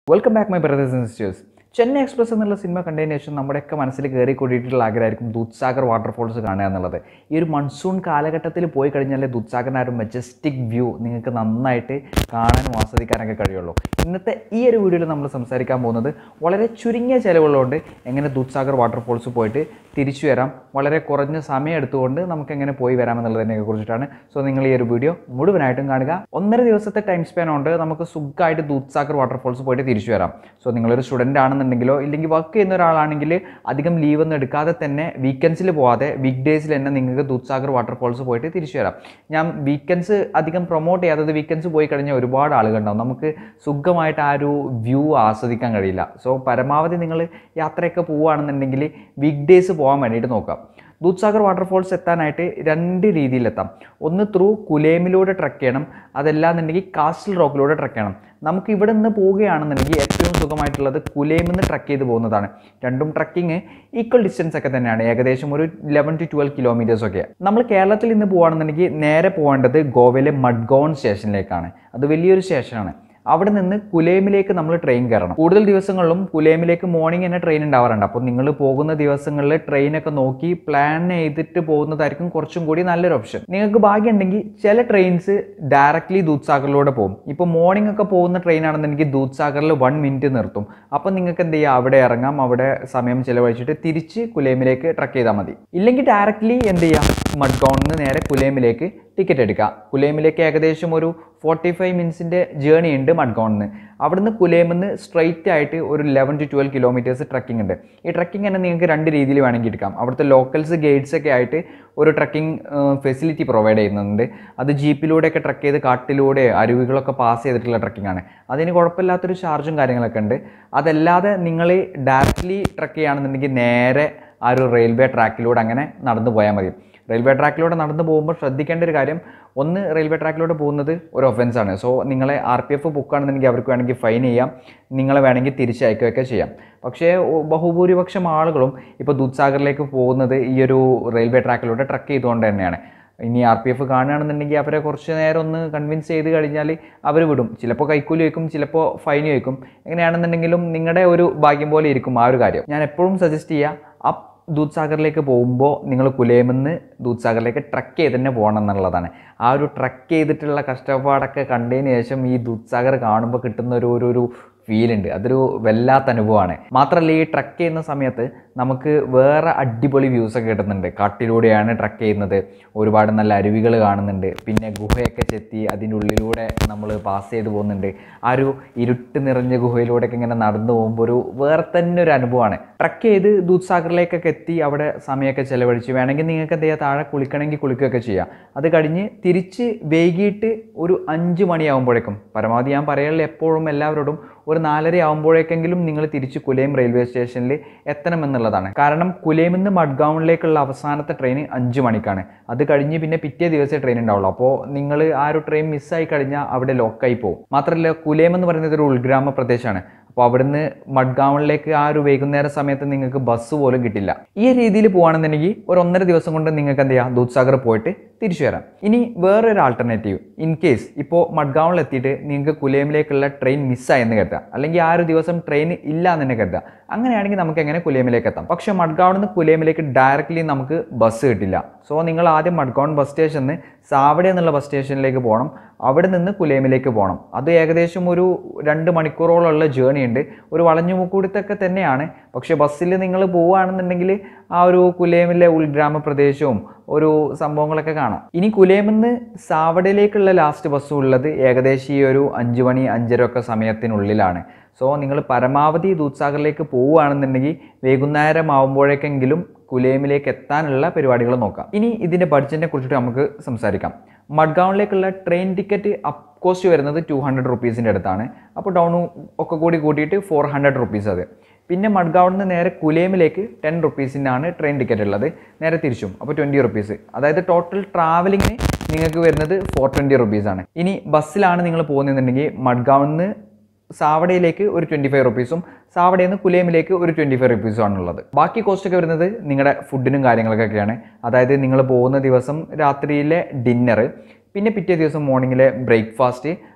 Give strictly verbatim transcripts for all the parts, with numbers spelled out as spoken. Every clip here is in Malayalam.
Welcome back, my brothers and sisters. Chennai Express എന്നുള്ള സിനിമ കണ്ടതിന് ശേഷം നമ്മുടെയൊക്കെ മനസ്സിൽ കയറി കൂടിയിട്ടുള്ള ആഗ്രഹമായിരിക്കും ദൂദ്സാഗർ വാട്ടർഫോൾസ് കാണുക എന്നുള്ളത്. ഈ ഒരു മൺസൂൺ കാലഘട്ടത്തിൽ പോയി കഴിഞ്ഞാൽ ദൂദ്സാഗറിൻ്റെ ആ ഒരു മജസ്റ്റിക് വ്യൂ നിങ്ങൾക്ക് നന്നായിട്ട് കാണാനും ആസ്വദിക്കാനൊക്കെ കഴിയുള്ളൂ. ഇന്നത്തെ ഈ ഒരു വീഡിയോയിൽ നമ്മൾ സംസാരിക്കാൻ പോകുന്നത് വളരെ ചുരുങ്ങിയ ചിലവുള്ളതുകൊണ്ട് എങ്ങനെ ദൂദ്സാഗർ വാട്ടർഫോൾസ് പോയിട്ട് തിരിച്ചു വരാം, വളരെ കുറഞ്ഞ സമയം എടുത്തുകൊണ്ട് നമുക്ക് എങ്ങനെ പോയി വരാമെന്നുള്ളതിനെ കുറിച്ചിട്ടാണ്. സോ നിങ്ങൾ ഈ ഒരു വീഡിയോ മുഴുവനായിട്ടും കാണുക. ഒന്നര ദിവസത്തെ ടൈം സ്പാൻ കൊണ്ട് നമുക്ക് സുഖമായിട്ട് ദൂദ്സാഗർ വാട്ടർഫോൾസ് പോയിട്ട് തിരിച്ചു വരാം. സോ നിങ്ങളൊരു സ്റ്റുഡൻ്റ് ആണെന്നുണ്ടെങ്കിലോ ഇല്ലെങ്കിൽ വർക്ക് ചെയ്യുന്ന ഒരാളാണെങ്കിൽ അധികം ലീവ് ഒന്നും എടുക്കാതെ തന്നെ വീക്കെൻഡ്സിൽ പോവാതെ വീക്ക് ഡേയ്സിൽ തന്നെ നിങ്ങൾക്ക് ദൂദ്സാഗർ വാട്ടർഫോൾസ് പോയിട്ട് തിരിച്ചു വരാം. ഞാൻ വീക്കെൻഡ്സ് അധികം പ്രൊമോട്ട് ചെയ്യാത്തത് വീക്കെൻഡ്സ് പോയി കഴിഞ്ഞാൽ ഒരുപാട് ആളുകളുണ്ടാവും, നമുക്ക് സുഖമായിട്ട് ആ ഒരു വ്യൂ ആസ്വദിക്കാൻ കഴിയില്ല. സോ പരമാവധി നിങ്ങൾ യാത്രയൊക്കെ പോവുകയാണെന്നുണ്ടെങ്കിൽ വീക്ക് ഡേയ്സ് പോകാൻ വേണ്ടിയിട്ട് നോക്കാം. ദൂദ്സാഗർ വാട്ടർഫോൾസ് എത്താനായിട്ട് രണ്ട് രീതിയിലെത്താം. ഒന്ന് ത്രൂ കുലേമിലൂടെ ട്രക്ക് ചെയ്യണം, അതല്ലാന്നുണ്ടെങ്കിൽ കാസ്റ്റൽ റോക്കിലൂടെ ട്രക്ക് ചെയ്യണം. നമുക്ക് ഇവിടെ നിന്ന് പോവുകയാണെന്നുണ്ടെങ്കിൽ ഏറ്റവും സുഖമായിട്ടുള്ളത് കുലേമിൽ നിന്ന് ട്രക്ക് ചെയ്ത് പോകുന്നതാണ്. രണ്ടും ട്രക്കിങ് ഈക്വൽ ഡിസ്റ്റൻസ് ഒക്കെ തന്നെയാണ്, ഏകദേശം ഒരു ലെവൻ ടു ട്വൽവ് കിലോമീറ്റേഴ്സ് ഒക്കെ. നമ്മൾ കേരളത്തിൽ നിന്ന് പോകുകയാണെന്നുണ്ടെങ്കിൽ നേരെ പോകേണ്ടത് ഗോവയിലെ മഡ്ഗോൺ സ്റ്റേഷനിലേക്കാണ്. അത് വലിയൊരു സ്റ്റേഷനാണ്. അവിടെ നിന്ന് കുലേമിലേക്ക് നമ്മൾ ട്രെയിൻ കയറണം. കൂടുതൽ ദിവസങ്ങളിലും കുലേമിലേക്ക് മോർണിംഗ് തന്നെ ട്രെയിൻ ഉണ്ടാവാറുണ്ട്. അപ്പോൾ നിങ്ങൾ പോകുന്ന ദിവസങ്ങളിൽ ട്രെയിനൊക്കെ നോക്കി പ്ലാൻ ചെയ്തിട്ട് പോകുന്നതായിരിക്കും കുറച്ചും കൂടി നല്ലൊരു ഓപ്ഷൻ. നിങ്ങൾക്ക് ഭാഗ്യമുണ്ടെങ്കിൽ ചില ട്രെയിൻസ് ഡയറക്റ്റ്ലി ദൂദ്സാഗറിലൂടെ പോകും. ഇപ്പോൾ മോർണിംഗ് ഒക്കെ പോകുന്ന ട്രെയിൻ ആണെന്നുണ്ടെങ്കിൽ ദൂദ്സാഗറിൽ വൺ മിനിറ്റ് നിർത്തും. അപ്പോൾ നിങ്ങൾക്ക് എന്ത് ചെയ്യുക, അവിടെ ഇറങ്ങാം, അവിടെ സമയം ചിലവഴിച്ചിട്ട് തിരിച്ച് കുലേമിലേക്ക് ട്രക്ക് ചെയ്താൽ മതി. ഇല്ലെങ്കിൽ ഡയറക്റ്റ്ലി എന്ത് ചെയ്യാം, മഡ്ഗോണിൽ നിന്ന് നേരെ കുലേമിലേക്ക് ടിക്കറ്റ് എടുക്കുക. കുലേമിലേക്ക് ഏകദേശം ഒരു ഫോർട്ടി ഫൈവ് മിനിറ്റ്സിൻ്റെ ജേണി ഉണ്ട് മഡ്ഗോണിൽ നിന്ന്. അവിടുന്ന് കുലേമിൽ നിന്ന് സ്ട്രെയിറ്റ് ആയിട്ട് ഒരു eleven to twelve kilometres trekking ഉണ്ട്. ഈ ട്രക്കിംഗ് തന്നെ നിങ്ങൾക്ക് രണ്ട് രീതിയിൽ വേണമെങ്കിൽ എടുക്കാം. അവിടുത്തെ ലോക്കൽസ് ഗൈഡ്സ് ഒക്കെ ആയിട്ട് ഒരു ട്രക്കിംഗ് ഫെസിലിറ്റി പ്രൊവൈഡ് ചെയ്യുന്നുണ്ട്. അത് ജീപ്പിലൂടെയൊക്കെ ട്രക്ക് ചെയ്ത് കാട്ടിലൂടെ അരുവികളൊക്കെ പാസ് ചെയ്തിട്ടുള്ള ട്രക്കിംഗ് ആണ്. അതിന് കുഴപ്പമില്ലാത്തൊരു ചാർജും കാര്യങ്ങളൊക്കെ ഉണ്ട്. അതല്ലാതെ നിങ്ങൾ ഡയറക്റ്റ്ലി ട്രക്ക് ചെയ്യുകയാണെന്നുണ്ടെങ്കിൽ നേരെ ആ ഒരു റെയിൽവേ ട്രാക്കിലൂടെ അങ്ങനെ നടന്നു പോയാൽ മതി. റെയിൽവേ ട്രാക്കിലൂടെ നടന്നു പോകുമ്പോൾ ശ്രദ്ധിക്കേണ്ട ഒരു കാര്യം, ഒന്ന് റെയിൽവേ ട്രാക്കിലൂടെ പോകുന്നത് ഒരു ഒഫൻസാണ്. സോ നിങ്ങളെ ആർ പി എഫ് ബുക്കാണെന്നുണ്ടെങ്കിൽ അവർക്ക് വേണമെങ്കിൽ ഫൈൻ ചെയ്യാം, നിങ്ങളെ വേണമെങ്കിൽ തിരിച്ചയക്കുകയൊക്കെ ചെയ്യാം. പക്ഷേ ബഹുഭൂരിപക്ഷം ആളുകളും ഇപ്പോൾ ദൂദ്സാഗറിലേക്ക് പോകുന്നത് ഈ ഒരു റെയിൽവേ ട്രാക്കിലൂടെ ട്രക്ക് ചെയ്തുകൊണ്ട് തന്നെയാണ്. ഇനി ആർ പി എഫ് കാണുകയാണെന്നുണ്ടെങ്കിൽ അവരെ കുറച്ച് നേരം ഒന്ന് കൺവിൻസ് ചെയ്ത് കഴിഞ്ഞാൽ അവർ വിടും. ചിലപ്പോൾ കൈക്കൂലി വയ്ക്കും, ചിലപ്പോൾ ഫൈൻ വയ്ക്കും. എങ്ങനെയാണെന്നുണ്ടെങ്കിലും നിങ്ങളുടെ ഒരു ഭാഗ്യം പോലെ ഇരിക്കും ആ ഒരു കാര്യം. ഞാൻ എപ്പോഴും സജസ്റ്റ് ചെയ്യുക, ആ ദൂദ്സാഗറിലേക്ക് പോകുമ്പോൾ നിങ്ങൾ കുലേമിൽ നിന്ന് ദൂദ്സാഗറിലേക്ക് ട്രക്ക് ചെയ്ത് തന്നെ പോകണം എന്നുള്ളതാണ്. ആ ഒരു ട്രക്ക് ചെയ്തിട്ടുള്ള കഷ്ടപ്പാടൊക്കെ കണ്ടതിന് ശേഷം ഈ ദൂദ്സാഗർ കാണുമ്പോൾ കിട്ടുന്ന ഒരു ഒരു ഫീലുണ്ട്, അതൊരു വല്ലാത്ത അനുഭവമാണ്. മാത്രമല്ല ഈ ട്രക്ക് ചെയ്യുന്ന സമയത്ത് നമുക്ക് വേറെ അടിപൊളി വ്യൂസൊക്കെ കിട്ടുന്നുണ്ട്. കാട്ടിലൂടെയാണ് ട്രക്ക് ചെയ്യുന്നത്, ഒരുപാട് നല്ല അരുവികൾ കാണുന്നുണ്ട്, പിന്നെ ഗുഹയൊക്കെ ചെത്തി അതിൻ്റെ ഉള്ളിലൂടെ നമ്മൾ പാസ് ചെയ്ത് പോകുന്നുണ്ട്. ആ ഒരു ഇരുട്ട് നിറഞ്ഞ ഗുഹയിലൂടെയൊക്കെ ഇങ്ങനെ നടന്നു പോകുമ്പോൾ ഒരു വേറെ തന്നെ ഒരു അനുഭവമാണ്. ട്രക്ക് ചെയ്ത് ദൂദ്സാഗറിലേക്കൊക്കെ എത്തി അവിടെ സമയമൊക്കെ ചിലവഴിച്ച് വേണമെങ്കിൽ നിങ്ങൾക്ക് എന്ത് ചെയ്യുക, താഴെ കുളിക്കണമെങ്കിൽ കുളിക്കുകയൊക്കെ ചെയ്യാം. അത് കഴിഞ്ഞ് തിരിച്ച് വൈകിട്ട് ഒരു അഞ്ച് മണിയാകുമ്പോഴേക്കും, പരമാവധി ഞാൻ പറയാനുള്ള എപ്പോഴും എല്ലാവരോടും ഒരു നാലര ആകുമ്പോഴേക്കെങ്കിലും നിങ്ങൾ തിരിച്ച് കുലേം റെയിൽവേ സ്റ്റേഷനിൽ എത്തണമെന്നുള്ളതാണ്. കാരണം കുലേമിൽ നിന്ന് മഡ്ഗൗണിലേക്കുള്ള അവസാനത്തെ ട്രെയിൻ അഞ്ച് മണിക്കാണ്. അത് കഴിഞ്ഞ് പിന്നെ പിറ്റേ ദിവസമേ ട്രെയിൻ ഉണ്ടാവുള്ളൂ. അപ്പോൾ നിങ്ങൾ ആ ഒരു ട്രെയിൻ മിസ്സായി കഴിഞ്ഞാൽ അവിടെ ലോക്കായി പോകും. മാത്രമല്ല കുലേം എന്ന് പറയുന്നത് ഒരു ഉൾഗ്രാമ പ്രദേശമാണ്. അപ്പോൾ അവിടുന്ന് മഡ്ഗൗണിലേക്ക് ആ ഒരു വൈകുന്നേര സമയത്ത് നിങ്ങൾക്ക് ബസ് പോലും കിട്ടില്ല. ഈ രീതിയിൽ പോകുകയാണെന്നുണ്ടെങ്കിൽ ഒരു ഒന്നര ദിവസം കൊണ്ട് നിങ്ങൾക്ക് എന്ത് ചെയ്യാം, ദൂദ്സാഗർ പോയിട്ട് തിരിച്ചു വരാം. ഇനി വേറൊരു ആൾട്ടർനേറ്റീവ്, ഇൻ കേസ് ഇപ്പോൾ മഡ്ഗൗണിൽ എത്തിയിട്ട് നിങ്ങൾക്ക് കുലേമിലേക്കുള്ള ട്രെയിൻ മിസ്സായെന്ന് കരുതുക, അല്ലെങ്കിൽ ആ ഒരു ദിവസം ട്രെയിൻ ഇല്ല എന്ന് തന്നെ കരുതുക. അങ്ങനെയാണെങ്കിൽ നമുക്ക് എങ്ങനെ കുലേമിലേക്ക് എത്താം. പക്ഷേ മഡ്ഗൗണിൽ നിന്ന് കുലേമിലേക്ക് ഡയറക്റ്റ്ലി നമുക്ക് ബസ് കിട്ടില്ല. സോ നിങ്ങൾ ആദ്യം മഡ്ഗൗൺ ബസ് സ്റ്റേഷനിൽ നിന്ന് സാവഡ എന്നുള്ള ബസ് സ്റ്റേഷനിലേക്ക് പോകണം, അവിടെ നിന്ന് കുലേമിലേക്ക് പോകണം. അത് ഏകദേശം ഒരു രണ്ട് മണിക്കൂറോളമുള്ള ജേണി ഉണ്ട്. ഒരു വളഞ്ഞുമുക്കൂടത്തൊക്കെ തന്നെയാണ്. പക്ഷേ ബസ്സിൽ നിങ്ങൾ പോവുകയാണെന്നുണ്ടെങ്കിൽ ആ ഒരു കുലേമിലെ ഉൾഗ്രാമ പ്രദേശവും ഒരു സംഭവങ്ങളൊക്കെ കാണാം. ഇനി കുലേമിൽ നിന്ന് സാവഡയിലേക്കുള്ള ലാസ്റ്റ് ബസ് ഉള്ളത് ഏകദേശം ഈ ഒരു അഞ്ച് മണി അഞ്ചര ഒക്കെ സമയത്തിനുള്ളിലാണ്. സോ നിങ്ങൾ പരമാവധി ദൂദ്സാഗറിലേക്ക് പോവുകയാണെന്നുണ്ടെങ്കിൽ വൈകുന്നേരം ആകുമ്പോഴേക്കെങ്കിലും കുലേമിലേക്ക് എത്താനുള്ള പരിപാടികൾ നോക്കാം. ഇനി ഇതിൻ്റെ ബഡ്ജറ്റിനെ കുറിച്ചിട്ട് നമുക്ക് സംസാരിക്കാം. മഡ്ഗൗണിലേക്കുള്ള ട്രെയിൻ ടിക്കറ്റ് അപ്പ് കോസ്റ്റ് വരുന്നത് ടു ഹൺഡ്രഡ് റുപ്പീസിൻ്റെ അടുത്താണ്. അപ്പോൾ ഡൗണും ഒക്കെ കൂടി കൂട്ടിയിട്ട് ഫോർ ഹൺഡ്രഡ് റുപ്പീസ് അത്. പിന്നെ മഡ്ഗൗണിൽ നിന്ന് നേരെ കുലേമിലേക്ക് ടെൻ റുപ്പീസിനാണ് ട്രെയിൻ ടിക്കറ്റ് ഉള്ളത്, നേരെ തിരിച്ചും അപ്പോൾ ട്വൻറ്റി റുപ്പീസ്. അതായത് ടോട്ടൽ ട്രാവലിങ്ങിന് നിങ്ങൾക്ക് വരുന്നത് ഫോർ ട്വൻറ്റി റുപ്പീസാണ്. ഇനി ബസ്സിലാണ് നിങ്ങൾ പോകുന്നതെന്നുണ്ടെങ്കിൽ മഡ്ഗൗണിൽ നിന്ന് സാവഡയിലേക്ക് ഒരു ട്വൻറ്റി ഫൈവ് റുപ്പീസും സാവഡയിൽ നിന്ന് കുലേമിലേക്ക് ഒരു ട്വൻറ്റി ഫൈവ് റുപ്പീസും ആണുള്ളത്. ബാക്കി കോസ്റ്റ് ഒക്കെ വരുന്നത് നിങ്ങളുടെ ഫുഡിനും കാര്യങ്ങളൊക്കെയാണ്. അതായത് നിങ്ങൾ പോകുന്ന ദിവസം രാത്രിയിലെ ഡിന്നർ, പിന്നെ പിറ്റേ ദിവസം മോർണിംഗിലെ ബ്രേക്ക്ഫാസ്റ്റ്,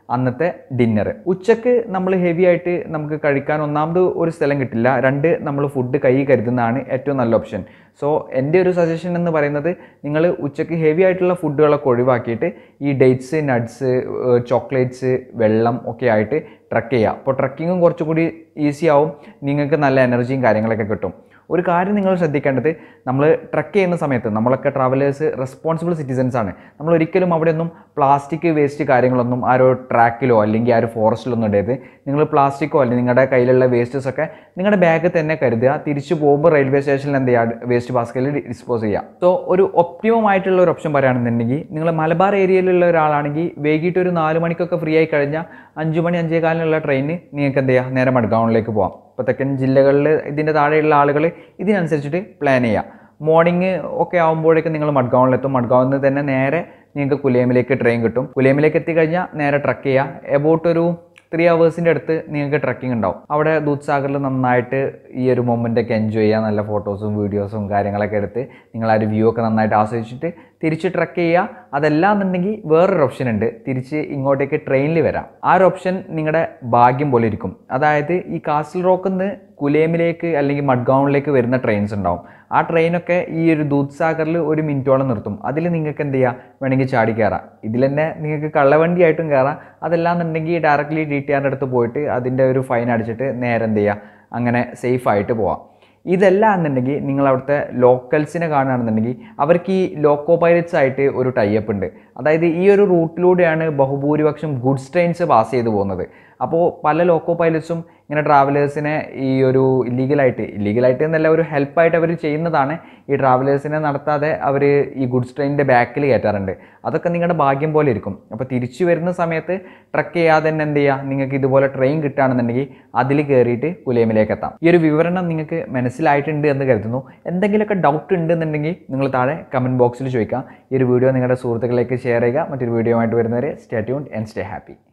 അന്നത്തെ ഡിന്നർ. ഉച്ചക്ക് നമ്മൾ ഹെവി ആയിട്ട് നമുക്ക് കഴിക്കാൻ ഒന്നാമത് ഒരു സ്ഥലം കിട്ടില്ല, രണ്ട് നമ്മൾ ഫുഡ് കൈ കരുതുന്നതാണ് ഏറ്റവും നല്ല ഓപ്ഷൻ. സോ എൻ്റെ ഒരു സജഷൻ എന്ന് പറയുന്നത് നിങ്ങൾ ഉച്ചക്ക് ഹെവി ആയിട്ടുള്ള ഫുഡുകളൊക്കെ ഒഴിവാക്കിയിട്ട് ഈ ഡേറ്റ്സ്, നട്ട്സ്, ചോക്ലേറ്റ്സ്, വെള്ളം ഒക്കെ ആയിട്ട് ട്രക്ക് ചെയ്യുക. അപ്പോൾ ട്രക്കിങ്ങും കുറച്ചുകൂടി ഈസി ആവും, നിങ്ങൾക്ക് നല്ല എനർജിയും കാര്യങ്ങളൊക്കെ കിട്ടും. ഒരു കാര്യം നിങ്ങൾ ശ്രദ്ധിക്കേണ്ടത്, നമ്മൾ ട്രക്ക് ചെയ്യുന്ന സമയത്ത് നമ്മളൊക്കെ ട്രാവലേഴ്സ് റെസ്പോൺസിബിൾ സിറ്റിസൻസ് ആണ്. നമ്മൾ ഒരിക്കലും അവിടെയൊന്നും പ്ലാസ്റ്റിക് വേസ്റ്റ് കാര്യങ്ങളൊന്നും ആ ഒരു ട്രാക്കിലോ അല്ലെങ്കിൽ ആ ഒരു ഫോറസ്റ്റിലൊന്നും ഇടരുത്. നിങ്ങൾ പ്ലാസ്റ്റിക്കോ അല്ലെങ്കിൽ നിങ്ങളുടെ കയ്യിലുള്ള വേസ്റ്റസ് ഒക്കെ നിങ്ങളുടെ ബാഗ് തന്നെ കരുതുക. തിരിച്ചു പോകുമ്പോൾ റെയിൽവേ സ്റ്റേഷനിൽ എന്ത് ചെയ്യുക, വേസ്റ്റ് ബാസ്ക്കറ്റിൽ ഡിസ്പോസ് ചെയ്യുക. സോ ഒരു ഒപ്റ്റിമം ആയിട്ടുള്ള ഒരു ഓപ്ഷൻ പറയുകയാണെന്നുണ്ടെങ്കിൽ, നിങ്ങൾ മലബാർ ഏരിയയിലുള്ള ഒരാളാണെങ്കിൽ വൈകിട്ട് ഒരു നാല് മണിക്കൊക്കെ ഫ്രീ ആയി കഴിഞ്ഞാൽ അഞ്ച് മണി അഞ്ചേ കാലിനുള്ള ട്രെയിന് നിങ്ങൾക്ക് എന്ത് ചെയ്യുക, നേരെ മഡ്ഗൗണിലേക്ക് പോകാം. ഇപ്പോൾ തെക്കൻ ജില്ലകളിൽ ഇതിൻ്റെ താഴെയുള്ള ആളുകൾ ഇതിനനുസരിച്ചിട്ട് പ്ലാൻ ചെയ്യുക. മോർണിംഗ് ഒക്കെ ആകുമ്പോഴേക്കും നിങ്ങൾ മഡ്ഗൗണിലെത്തും. മഡ്ഗൗണിൽ നിന്ന് തന്നെ നേരെ നിങ്ങൾക്ക് കുലേമിലേക്ക് ട്രെയിൻ കിട്ടും. കുലേമിലേക്ക് എത്തിക്കഴിഞ്ഞാൽ നേരെ ട്രക്ക് ചെയ്യുക. എബൌട്ട് ഒരു ത്രീ അവേഴ്സിൻ്റെ അടുത്ത് നിങ്ങൾക്ക് ട്രക്കിംഗ് ഉണ്ടാവും. അവിടെ ദൂദ്സാഗറിൽ നന്നായിട്ട് ഈ ഒരു മൊമെൻ്റൊക്കെ എൻജോയ് ചെയ്യുക. നല്ല ഫോട്ടോസും വീഡിയോസും കാര്യങ്ങളൊക്കെ എടുത്ത് നിങ്ങൾ ആ ഒരു വ്യൂ ഒക്കെ നന്നായിട്ട് ആസ്വദിച്ചിട്ട് തിരിച്ച് ട്രക്ക് ചെയ്യുക. അതല്ല എന്നുണ്ടെങ്കിൽ വേറൊരു ഓപ്ഷൻ ഉണ്ട്, തിരിച്ച് ഇങ്ങോട്ടേക്ക് ട്രെയിനിൽ വരാം. ആ ഒരു ഓപ്ഷൻ നിങ്ങളുടെ ഭാഗ്യം പോലെ ഇരിക്കും. അതായത് ഈ കാസിൽ റോക്കിൽ നിന്ന് കുലേമിലേക്ക് അല്ലെങ്കിൽ മഡ്ഗൗണിലേക്ക് വരുന്ന ട്രെയിൻസ് ഉണ്ടാവും. ആ ട്രെയിനൊക്കെ ഈ ഒരു ദൂദ്സാഗറിൽ ഒരു മിനിറ്റോളം നിർത്തും. അതിൽ നിങ്ങൾക്ക് എന്ത് ചെയ്യുക, വേണമെങ്കിൽ ചാടി കയറാം. ഇതിൽ തന്നെ നിങ്ങൾക്ക് കള്ളവണ്ടിയായിട്ടും കയറാം. അതല്ലാന്നുണ്ടെങ്കിൽ ഡയറക്റ്റ്ലി ഡി ടി ആറിൻ്റെ അടുത്ത് പോയിട്ട് അതിൻ്റെ ഒരു ഫൈൻ അടിച്ചിട്ട് നേരെ എന്ത് ചെയ്യുക, അങ്ങനെ സേഫായിട്ട് പോവാം. ഇതല്ല എന്നുണ്ടെങ്കിൽ നിങ്ങൾ അവിടുത്തെ ലോക്കൽസിനെ കാണുകയാണെന്നുണ്ടെങ്കിൽ അവർക്ക് ഈ ലോക്കോ പൈലറ്റ്സ് ആയിട്ട് ഒരു ടൈപ്പ് ഉണ്ട്. അതായത് ഈ ഒരു റൂട്ടിലൂടെയാണ് ബഹുഭൂരിപക്ഷം ഗുഡ്സ് ട്രെയിൻസ് പാസ് ചെയ്ത് പോകുന്നത്. അപ്പോൾ പല ലോക്കോ പൈലറ്റ്സും ഇങ്ങനെ ട്രാവലേഴ്സിനെ ഈ ഒരു ഇല്ലീഗലായിട്ട് ഇല്ലീഗലായിട്ട് എന്നല്ല ഒരു ഹെൽപ്പായിട്ട് അവർ ചെയ്യുന്നതാണ്. ഈ ട്രാവലേഴ്സിനെ നടത്താതെ അവർ ഈ ഗുഡ്സ് ട്രെയിനിൻ്റെ ബാക്കിൽ കയറ്റാറുണ്ട്. അതൊക്കെ നിങ്ങളുടെ ഭാഗ്യം പോലെ ഇരിക്കും. അപ്പോൾ തിരിച്ചു വരുന്ന സമയത്ത് ട്രക്ക് ചെയ്യാതെ തന്നെ എന്ത് ചെയ്യുക, നിങ്ങൾക്ക് ഇതുപോലെ ട്രെയിൻ കിട്ടുകയാണെന്നുണ്ടെങ്കിൽ അതിൽ കയറിയിട്ട് കുലേമിലേക്ക് എത്താം. ഈ ഒരു വിവരണം നിങ്ങൾക്ക് മനസ്സിലായിട്ടുണ്ട് എന്ന് കരുതുന്നു. എന്തെങ്കിലുമൊക്കെ ഡൗട്ട് ഉണ്ടെന്നുണ്ടെങ്കിൽ നിങ്ങൾ താഴെ കമൻറ്റ് ബോക്സിൽ ചോദിക്കാം. ഈ ഒരു വീഡിയോ നിങ്ങളുടെ സുഹൃത്തുക്കളിലേക്ക് ഷെയർ ചെയ്യുക. മറ്റൊരു വീഡിയോ ആയിട്ട് വരുന്നവരെ stay tuned and stay happy.